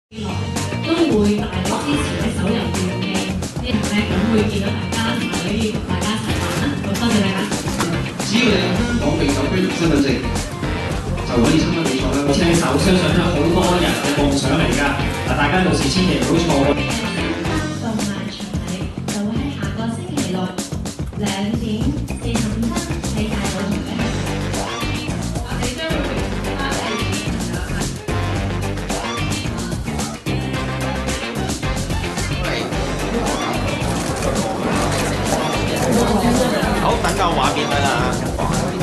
未來都會大力支持喺手遊業嘅呢行咧，咁會見到大家同埋可以同大家一齊玩啦。咁多謝大家。 只要你喺香港未手機身份證，就可以參加比賽啦。 車手相信係好多人嘅夢想嚟㗎。嗱，大家到時千祈唔好錯。 動漫場禮就會喺下個星期六2:45喺大舞台舉行。我哋將會評花嘅好，等夠畫面得啦。